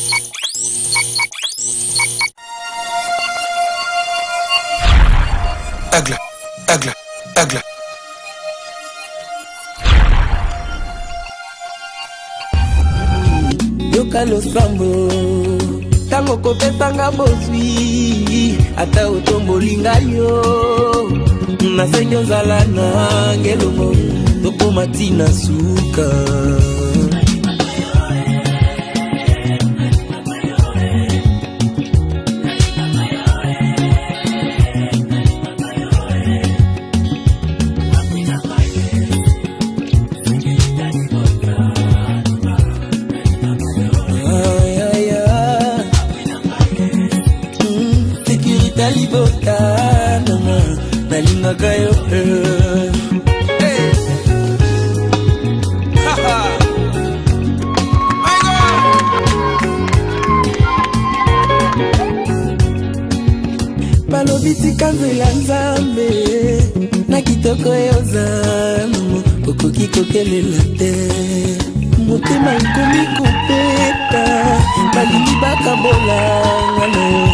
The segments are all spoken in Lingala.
Aigle, aigle, aigle. Yoka lo sambo tango kopesanga boswi ata otombolinga yo nasenyo zala na ngelongo tokoma tina suka Gayo, balobiti kanzela nzambe na kitoko yozamu okoki kokelela te motema nkomi kopeta balingi bakabolanga na yo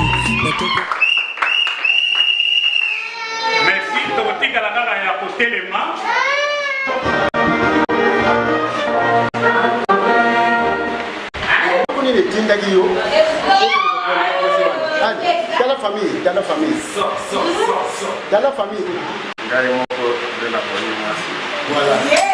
dans la famille. Dans la famille. Voilà.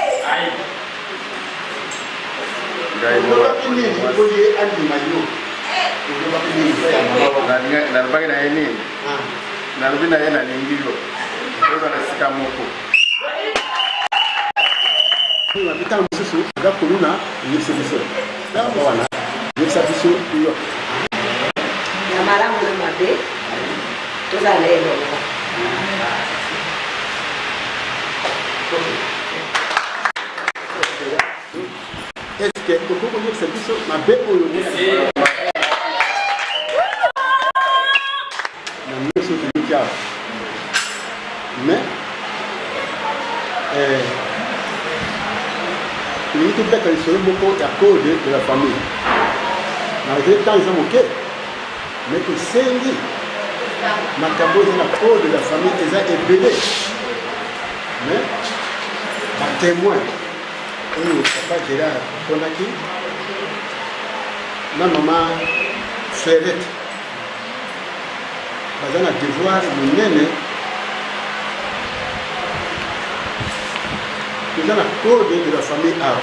Est-ce que vous pouvez dire que c'est ma belle ou mais il y a tout beaucoup à cause de la famille. Malgré le temps, ils ont moqué. Mais que c'est ma cabo est la cause de la famille, ils ont ébélé. Mais, un témoin, et papa Gérard Konaki, ma maman Ferret, parce qu'on a devoir de mener. Nous avons la code de la famille A.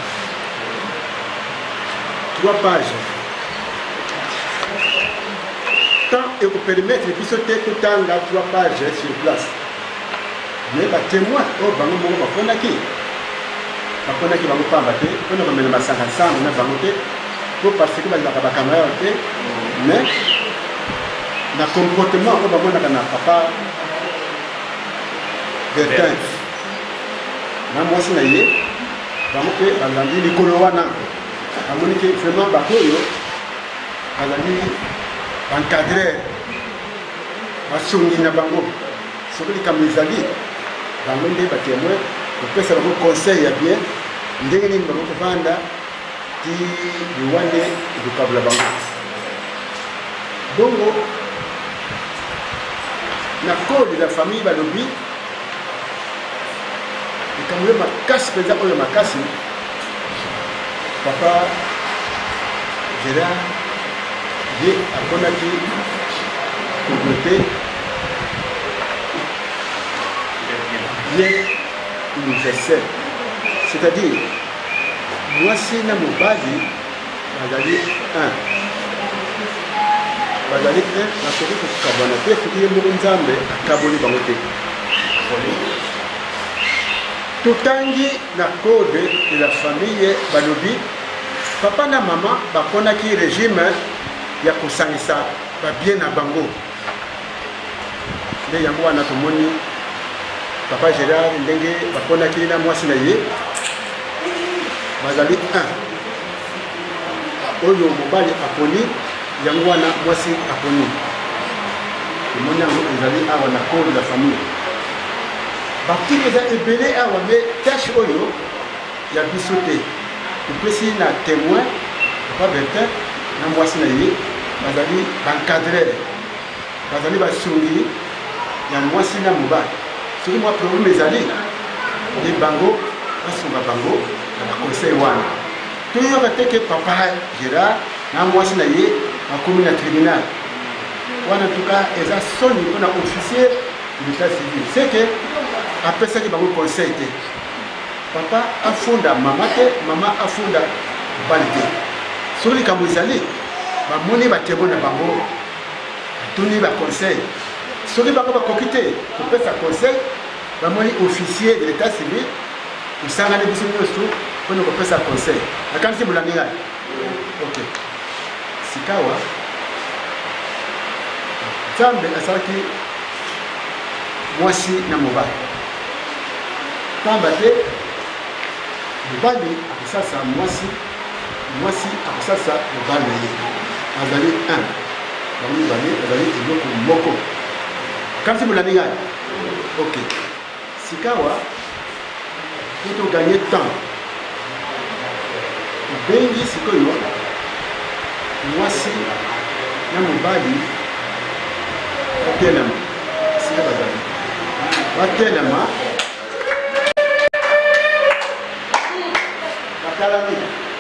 3 pages. Tant et vous permettre de sauter tout le temps 3 pages sur place. Mais les témoins, oh, bango mongo bakonaki. Bakonaki bango pas batté. On a remis le massacre ensemble, on a bangoté. Pour parce que la caméra était. Mais le comportement, on va voir papa Bertin. Na mwasi na ye bango pe bazandi likolo wana amoni ke vraiment bakoyo bazali encadrer basongi na bango soki likambo ezali bango nde batémoin kopesa bango conseil ya bien ndenge nini bango kovanda ti liwande ekokabula bango bongo na code de la famille balobi quand on a casse, par exemple, on a casse, papa Gérard, il a Konaki complété universel. C'est-à-dire, moi, c'est dans mon base, Bazali 1. Bazali 1, la série que je cabane, puis il y a un Nzambe à Kaboli Bangote. Tutangi na code de la famille balobi papa na maman bakonaki régime ya kosangisa ba bien na bango nde yango wana tomoni papa Gérard ndenge bakonaki na mwasi na ye bazali 1 oyo mobali aponi yango wana mwasi aponi tomoni yango ezali awa na code de la famille bakti eza ebele awa me tâche oyo ya biso te topesi na témoin papa Bertin na mwasi na ye bazali bancadreur bazali basungi ya mwasi na mobali soki mwa problème ezali ye bango basunga bango na baconseil wana toyoka te ke papa Gérard na mwasi na ye bakomi na tribunal wana tuka eza soni mpona officier de l'état civil c'est que apesaki bango conseil te papa afunda mama te mama afunda mobali te soki likambo ezali bamoni batemo na bango batuni baconseil soki bango bakoki te kopesa conseil bamoni officier de l'état civil osangani biso nyonso mpona kopesa conseil nakanisi bolandi ngai ok sikawa nzambe asalaki mwasi na mobali pamba te mobali akosasa mwasi mwasi akosasa mobali na ye azali 1 bango mibale azali eloko moko kanisi bolandi ngai ok sikawa po toganye temps obengi sikoyo mwasi na mobali batelema sika bazali batelema batalami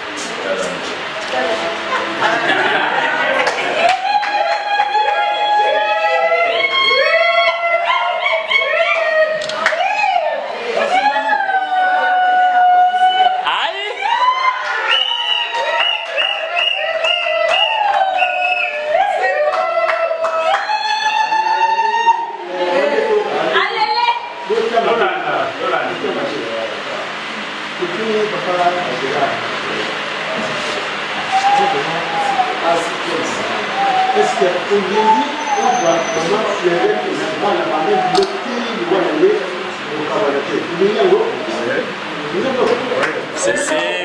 est-ce que olingi oba mama fleur na bana bane bloqué ni wana ye okawala te olingi yango c'est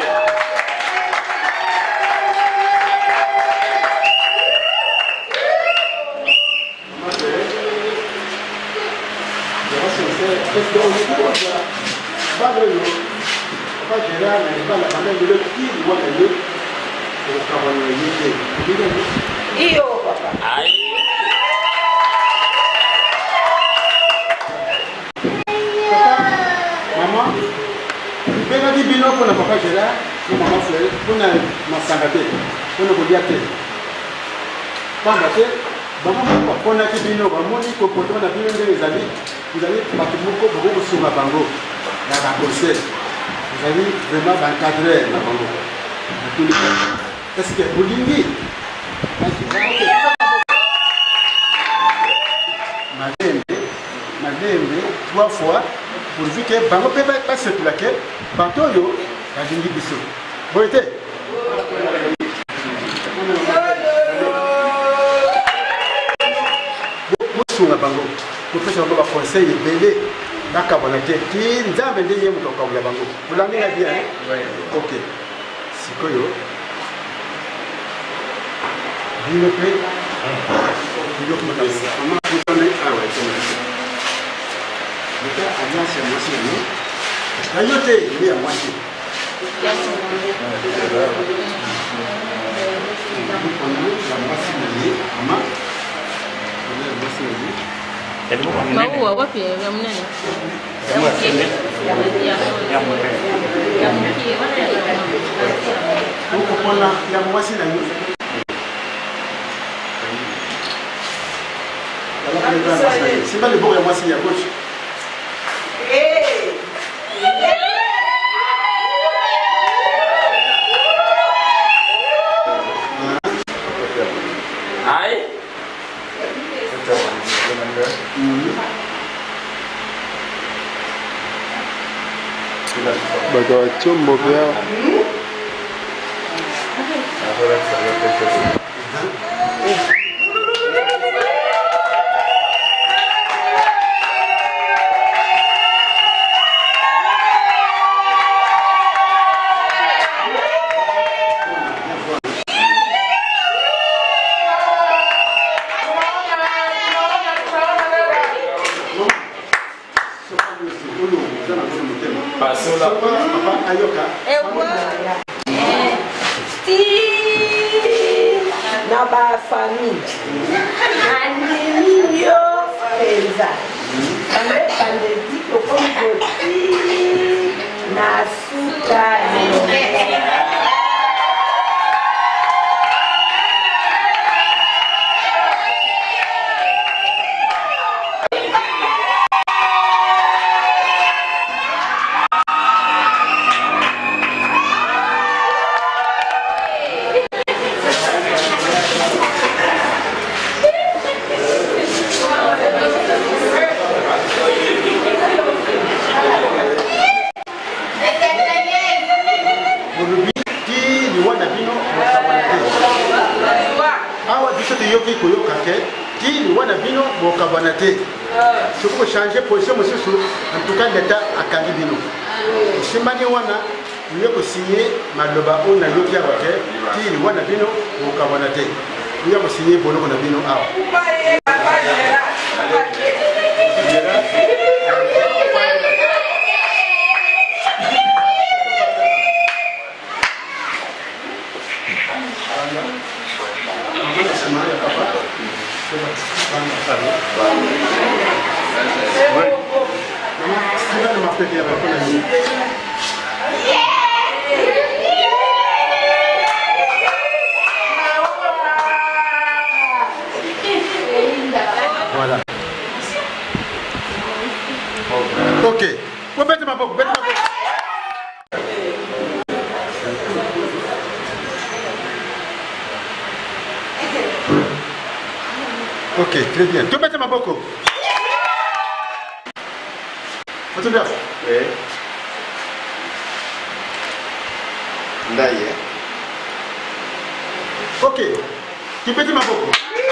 est-ce que olingi oba bana yo papa Gérard na bana bane bloqué ni wana ye okawala ye te olingi yango iyo papa aïe maman benaki bino mpona papa Gérard na mama Fleur mpona masanga te mpona kolia te pamba te bango moko baponaki bino bamoni komportement na bino ndenge ezali bato moko bokokosunga bango na baconseil ezali vraiment bancadreur na bango natuli est-ce que bolingi malembe 3 fois pourvu que bango mpe basepela ke bato oyo balingi biso boye te bosunga bango kopesa bango baconseil ebele bakabona te ti nzambe nde ye moto akabula bango bolandi nga bien ok sikoyo bino mpe biloko mama kutane awa Maka alliance ya mwasi na yo na yo te ye ya mwasi la mwasi na ye mama maua wapi ya mnene ukupona ya mwasi na yo simba liboko ya mwasi ya gauche bato batiombo vyao na ba famille andimi yo penza pande diko kongoti na suka Si vous changez de position, monsieur, en tout cas, l'État a Kalibino. Si vous avez signé Maloba ou Nayoki Awake, qui est Wanabino ou Kawanate. Vous avez signé Bono Nabino. Voilà. Ok. Vous mettez ma boque, ok, très bien. Tu mettez ma boque. Vous bien? Oui. D'ailleurs. Ok. Tu mettez ma boque.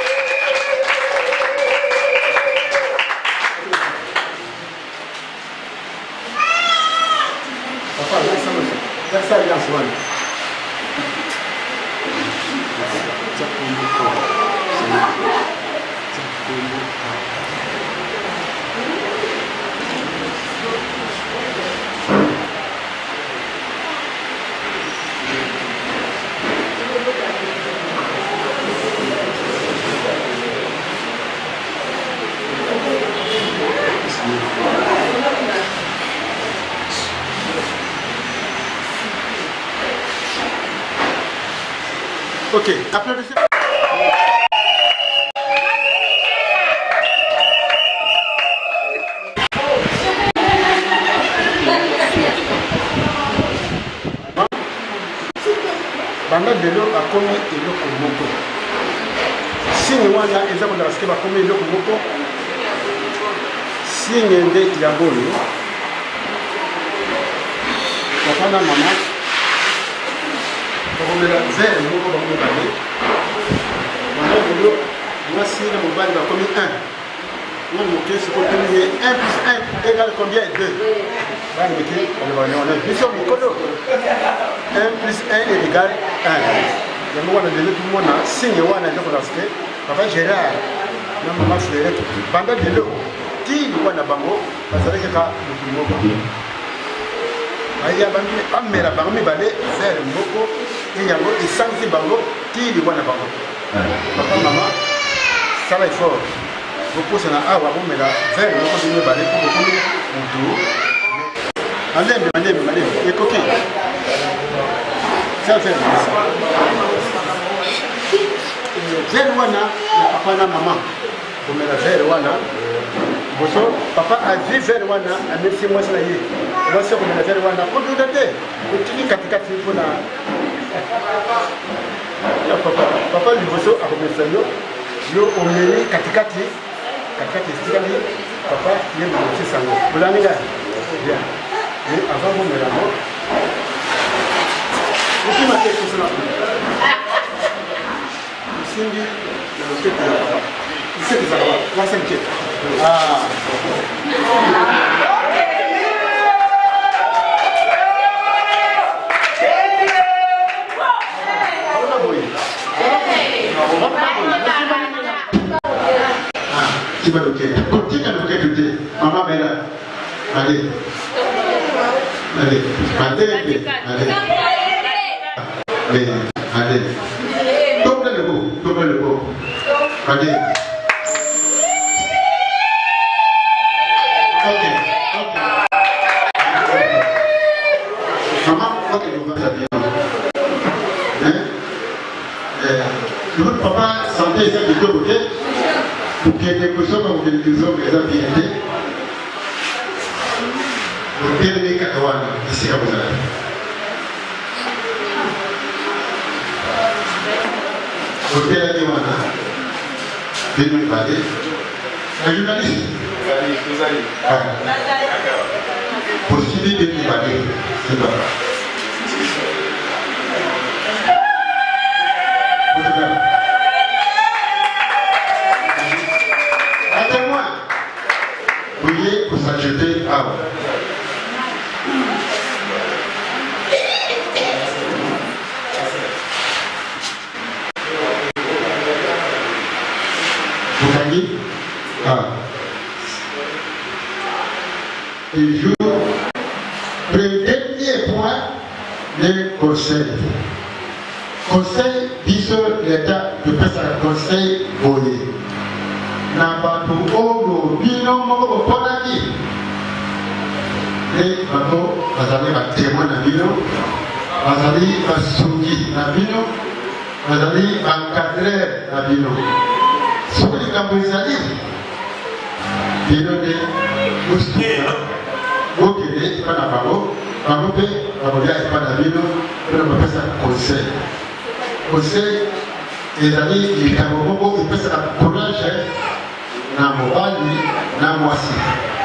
Papa, laisse ça, il en ok, applaudissez. Banda de l'eau a commis et l'eau comme moto. Si nous avons des exemples de ce qui va commis l'eau comme moto, si nous avons des diabolos, papa et maman, on va vers le mot comme nous allons. Banda de l'eau, moi si le mobile va commis 1. Nous avons dit ce qu'on dit 1 plus 1 égale combien 2. On a dit, nous sommes au colo. 1 plus 1 est égal à 1. Le mot de tout le monde a signé ou a dit pour l'aspect. Papa Gérard, maman Frédéric, pendant de l'eau, qui nous a bango, parce que c'est le mot. Il y a un mère à Barmi Balé, vers le moko, et il y a un sans bango, qui nous a bango. Papa, maman, ça va être fort. Vous posez un arbre, mais là, vers le moko, de balai pour vous tout. Allez, et coquille. Ça fait Verwana, papa na maman. Vous me la Verwana. Papa a dit Verwana, a merci moi ça y est. Moi c'est comme la Verwana. Pour tout donner. Vous tenez katikati pour la. Papa lui bosso a commencé yo au mairie katikati stikali. Papa il est mon sang. Vous l'avez là. Bien. Mais avant vous me la mort. Vous m'avez fait cela. Cindy, le tête de la papa. Il sait que ça va. La cinquième. Ah. Qui va le quai? Continue à le quai de thé. Maman Bella. Allez. Allez. Allez. Allez. Allez. Tombez le bout. Allez. Ok. Maman, ok, vous allez bien. Notre papa sentait ça de deux côtés pour qu'il y ait des personnes comme des hommes qui ont bien été. Pour bien les Katawana, ici à Bozala. Pour bien les Katawana, bien nous parler. Un journaliste. Pour suivre bien nous parler, c'est pas grave. Attends-moi. Priez pour s'ajouter à vous. Vous gagnez? Il joue le dernier point de conseil. Conseil biso l'État de faire un conseil boyé. Na bato oyo bino moko boponaki. Et bato bazali ba témoin na bino, bazali ba sungi na bino, bazali ba encadreur na bino. Soki likambo ezali bino nde bosuka bokende epa na bango, bango mpe bakolia epa na bino mpona bapesa conseil. Conseil ezali likambo moko epesaka courage na mobali na mwasi.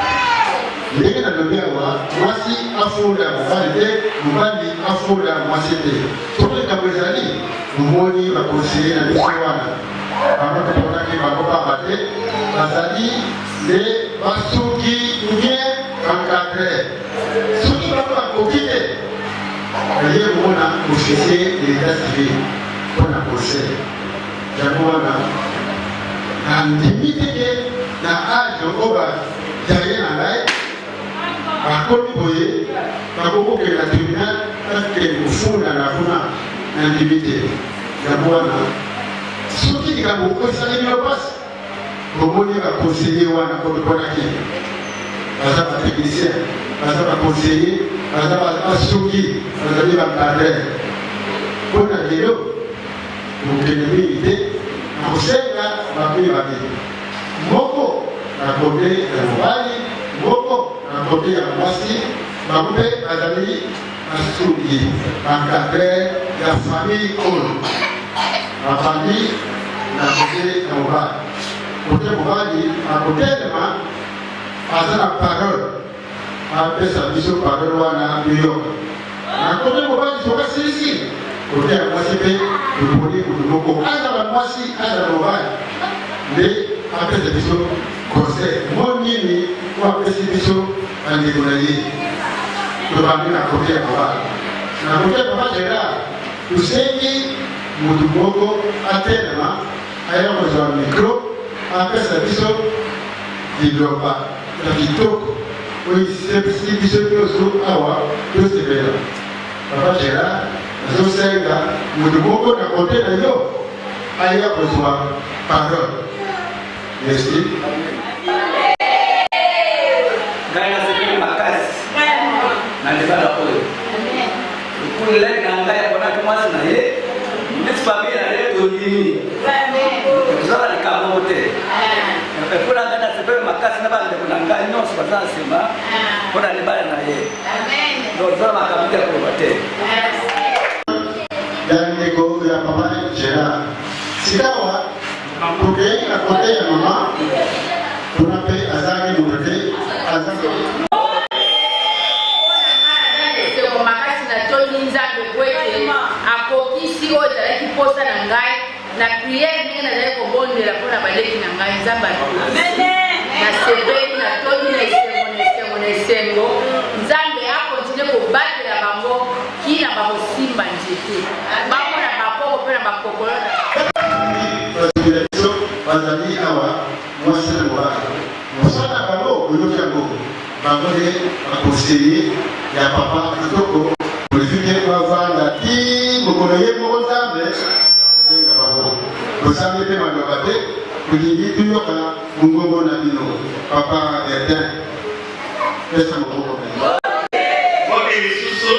Ndenge nalobi awa mwasi afunda mobali te, mobali afunda mwasi te. Soki likambo ezali omoni bakonseye na biso wana bango toponaki bango pamba te, bazali nde basuki bien encadre. Soki bango bakoki te oye komona officier de l'état civil pour la conseil. J'avoue, na limite que na âge oba derrière la ligne, à côté boye, par rapport que la tribunal, parce que au fond dans la funa, na limite. J'avoue, ce qui est comme au salé de la passe, au moment va conseiller ou à n'importe quoi qui, par exemple technicien, par exemple conseiller, par exemple souki, par exemple cadre. Pour la vélo. Vous devez aider à vous aider à vous Moko, à côté de Mobali, Moko, à côté de Mwasi, Mabé, Azali, Asuki, encadré la famille Kono. La famille, à côté de Mobali. Côté Mobali, à côté de moi, à la parole, à sa vision parole, à New York. À côté de Mobali, il faut passer ici. Côté à Mwasi, le police ou le loco, à la Mwasi, à la Mobali. Mais après ce bisou, conseil, mon nini, ou après ce bisou, un dégoulaillé. Le bambou n'a côté à Mobali. N'a côté à Mobali, c'est là. Vous savez, Moudoumogo, à tellement, ailleurs, on a un micro, après ce bisou, il ne doit pas. La vidéo, oui, c'est ce bisou, awa, tout c'est bien. Papa Gérard, Zosenga, Moudoumogo n'a côté de yo, ailleurs besoin parole. Merci. Gaya seperti makas. Nanti pada apa? Kulai gaya pernah kemas naik. Ini family naik doni. Zara di kamu betul. Pulang gaya seperti makas nampak ada pulang gaya nyos pasal sima. Pulang di bawah naik. Zara makam dia pun betul. Dan nego yang pemain Gerard. Sikawa. Pour que à côté de maman, pour un peu Azaki nous aider, Azaki. C'est comme ma casse na toni nzambe kwete akoki si oza la kiposa na ngai na prière ndenge na zali kobondela mpona baleki na ngai nzambe na sebeli na toni na esengo nzambe akontinue kobatela bango kina bakosimba nzete bamona bakoko mpe na bakokolo bazali awa mwasi na mobali mosala bango oyoki yango bango nde bakonseiller ya papa kitoko olifike bavanda ti mokolo ye moko nzambe obenga bango osambi mpe maloba te kulingi tuyoka mungongo na bino papa Bertin pesa mungongo Boke lisusu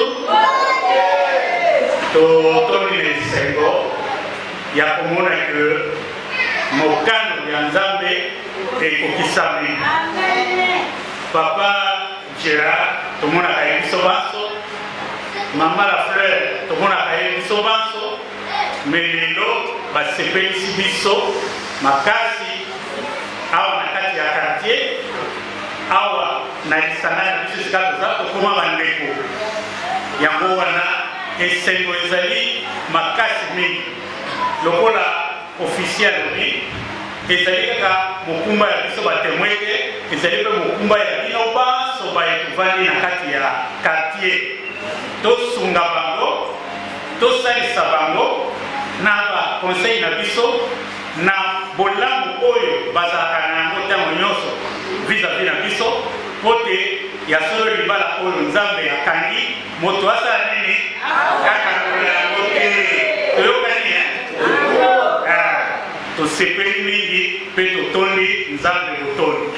toni na esengo ya komona ke mokano ya Nzambe ekokisami. Papa Gérard tomonaka ye biso banso, mama la fleur tomonaka ye biso banso, me lelo basepelisi biso makasi awa na kati ya quartier awa na lisanga na biso esika toza tokoma bandeko. Yango wana esengo ezali makasi mingi lokola officiel ni ezali kaka mokumba ya biso batemoete, ezali mpe mokumba ya bino banso bayetovandi na kati ya quartier. Tosunga bango, tosalisa bango na bakonseil na biso na bolamu oyo bazalaka na yango ntango nyonso vis-à-vis na biso po te ya solo libala oyo Nzambe akangi moto asala nini akangola yango te. Toyokani tosepeli mingi mpe totondi Nzambe botondi.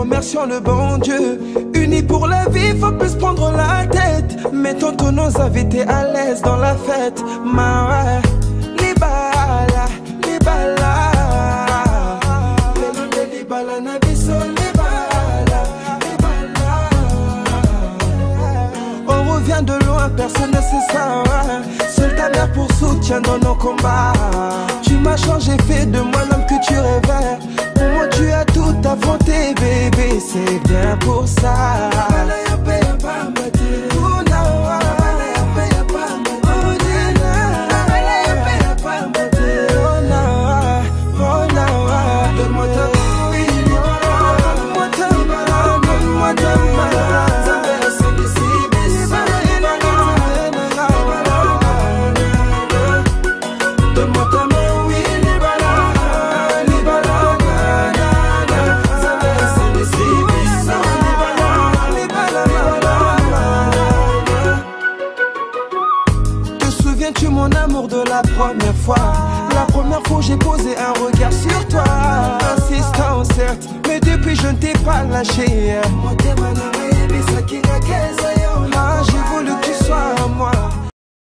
remercions le bon Dieu. Unis pour la vie, faut plus prendre la tête. Mettons ton nos invités à l'aise dans la fête. Ma libala, libala. Libala na biso, libala, libala. On revient de loin, personne ne sait ça. Seule ta mère pour soutien dans nos combats. Tu m'as changé, fait de moi l'homme que tu rêvais. Pour moi tu as tout affronté, bébé, c'est bien pour ça. Tu mon amour de la première fois. La première fois j'ai posé un regard sur toi. Insistant certes, mais depuis je ne t'ai pas lâché. Ah, j'ai voulu que tu sois à moi.